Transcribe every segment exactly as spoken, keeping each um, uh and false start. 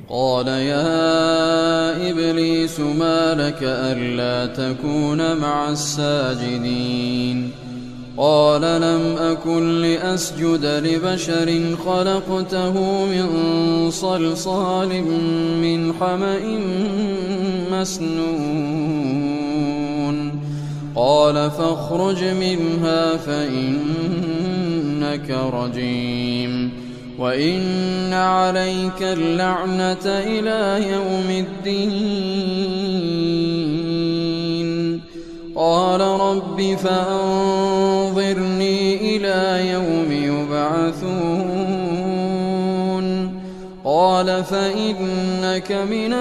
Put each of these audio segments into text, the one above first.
قال يا إبليس ما لك ألا تكون مع الساجدين قال لم أكن لأسجد لبشر خلقته من صلصال من حمأ مسنون قال فاخرج منها فإنك رجيم وإن عليك اللعنة إلى يوم الدين قال رب فأنظرني إلى يوم يبعثون قال فإنك من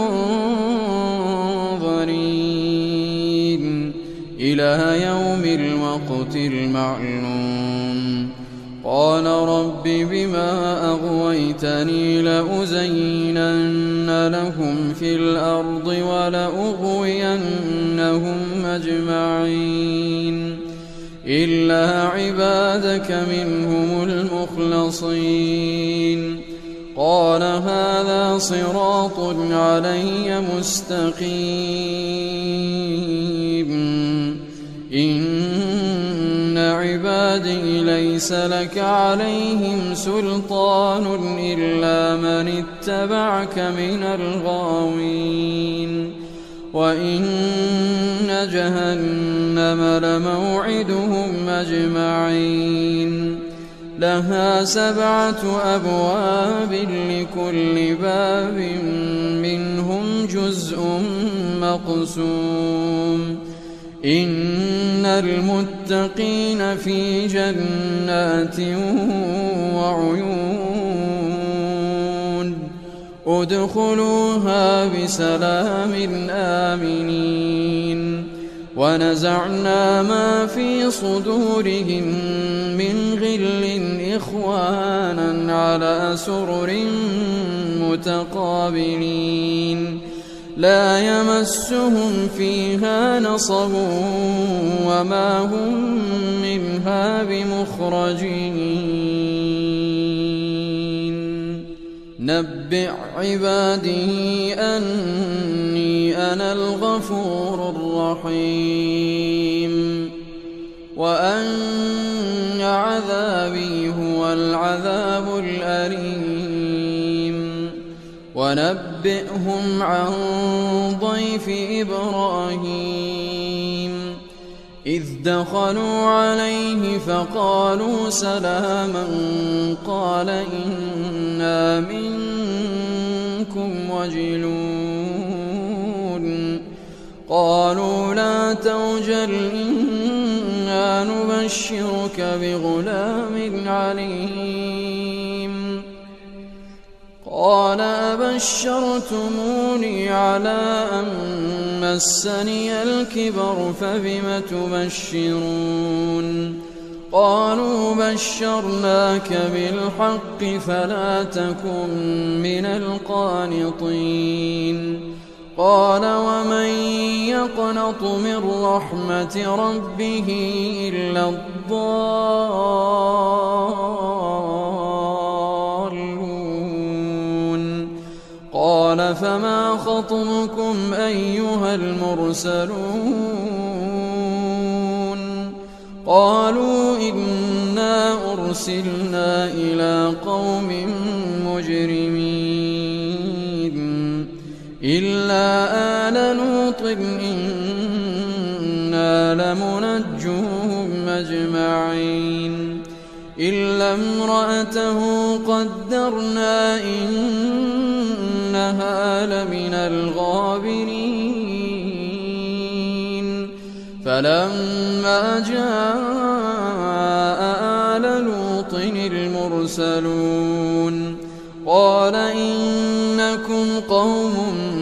المنظرين إلى يوم الوقت المعلوم قال رب بما أغويتني لأزينن لهم في الأرض ولأغوينهم أجمعين إلا عبادك منهم المخلصين قال هذا صراط علي مستقيم إن عبادي ليس لك عليهم سلطان إلا من اتبعك من الغاوين وإن جهنم لموعدهم أجمعين لها سبعة أبواب لكل باب منهم جزء مقسوم إن المتقين في جنات وعيون ادخلوها بسلام آمنين ونزعنا ما في صدورهم من غل إخوانا على سرر متقابلين لا يمسهم فيها نصب وما هم منها بمخرجين نبئ عبادي أني أنا الغفور الرحيم وأن عذابي هو العذاب الأليم ونبئهم عن ضيف إبراهيم إذ دخلوا عليه فقالوا سلاما قال إنا منكم وجلون قالوا لا توجل إنا نبشرك بغلام عليم قال أبشرتموني على أن مسني الكبر فبم تبشرون قالوا بشرناك بالحق فلا تكن من القانطين قال ومن يقنط من رحمة ربه إلا الضالون قال فما خطبكم أيها المرسلون قالوا إنا أرسلنا إلى قوم مجرمين إلا آل لوط إنا لمنجوهم أجمعين إلا امرأته قدرنا إنها لمن الغابرين فلما جاء آل لوط المرسلون قال إنكم قوم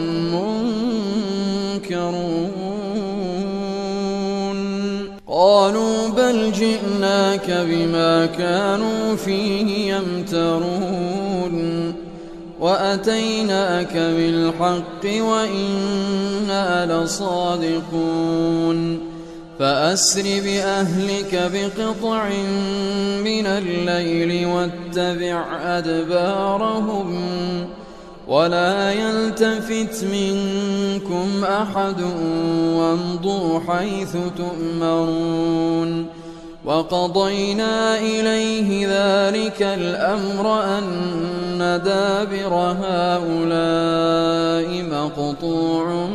منكرون قالوا بل جئناك بما كانوا فيه يمترون وأتيناك بالحق وإنا لصادقون فأسر بأهلك بقطع من الليل واتبع أدبارهم ولا يلتفت منكم أحد وامضوا حيث تؤمرون وقضينا إليه ذلك الأمر أن دابر هؤلاء مقطوع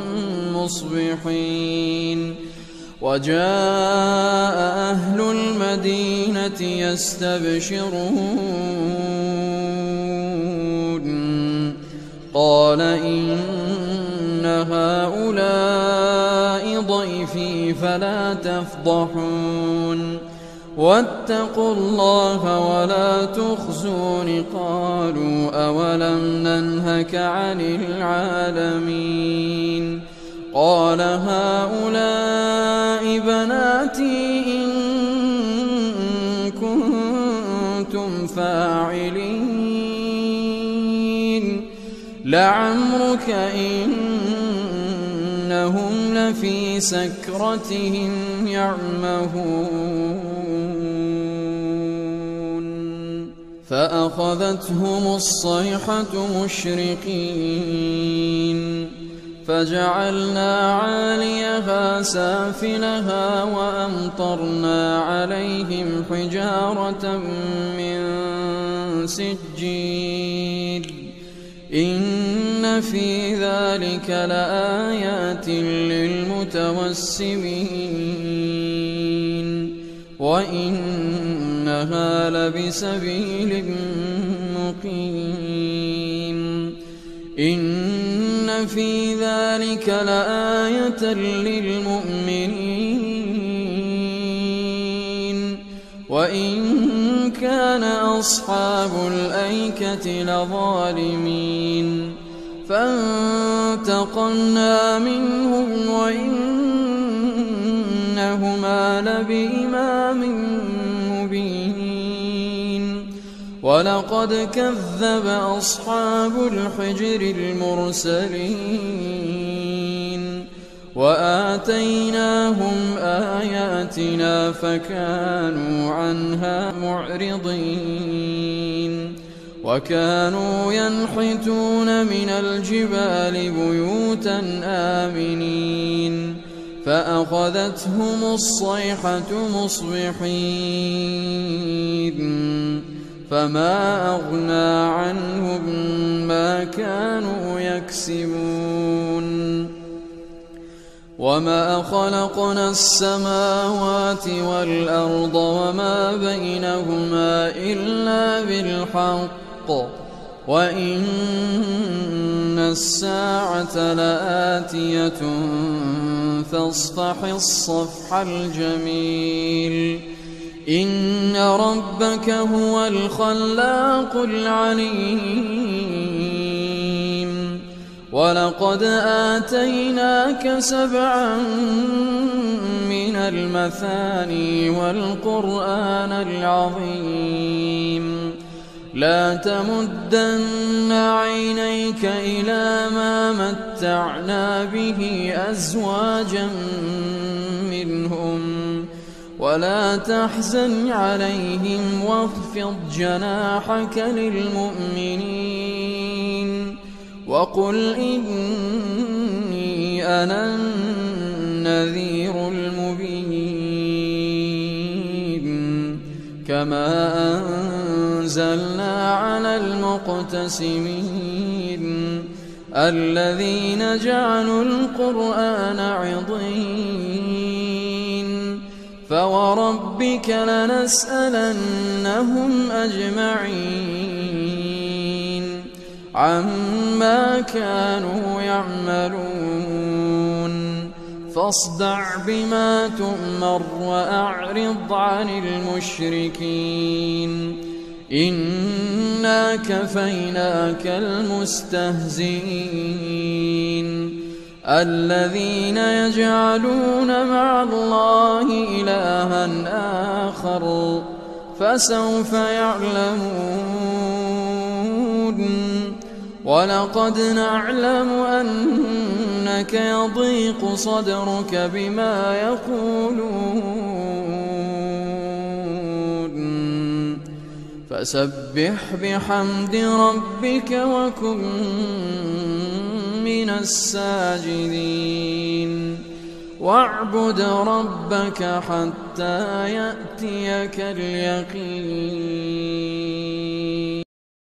مصبحين وجاء أهل المدينة يستبشرون قال إن هؤلاء ضيفي فلا تفضحون واتقوا الله ولا تخزون قالوا أولم ننهك عن العالمين قال هؤلاء بناتي إن كنتم فاعلين لعمرك إنهم لفي سكرتهم يعمهون فأخذتهم الصيحة مشرقين فجعلنا عاليها سافلها وأمطرنا عليهم حجارة من سجيل إن في ذلك لآيات للمتوسمين وإنها لبسبيل مقيم إن في ذلك لآية للمؤمنين وإن كان أصحاب الأيكة لظالمين فانتقمنا منهم وإنهما لبإمام مبين ولقد كذب أصحاب الحجر المرسلين وآتيناهم آياتنا فكانوا عنها معرضين وكانوا ينحتون من الجبال بيوتا آمنين فأخذتهم الصيحة مصبحين فما أغنى عنهم ما كانوا يكسبون وما خلقنا السماوات والأرض وما بينهما إلا بالحق وإن الساعة لآتية فاصفح الصفح الجميل إن ربك هو الخلاق العليم ولقد آتيناك سبعا من المثاني والقرآن العظيم لا تمدن عينيك إلى ما متعنا به أزواجا منهم ولا تحزن عليهم واخفض جناحك للمؤمنين وقل إني أنا النذير المبين كما أنزلنا على المقتسمين الذين جعلوا القرآن عضين فوربك لنسألنهم أجمعين عما كانوا يعملون فاصدع بما تؤمر وأعرض عن المشركين إنا كفيناك المستهزئين الذين يجعلون مع الله إلها آخر فسوف يعلمون ولقد نعلم أنك يضيق صدرك بما يقولون فسبح بحمد ربك وكن من الساجدين واعبد ربك حتى يأتيك اليقين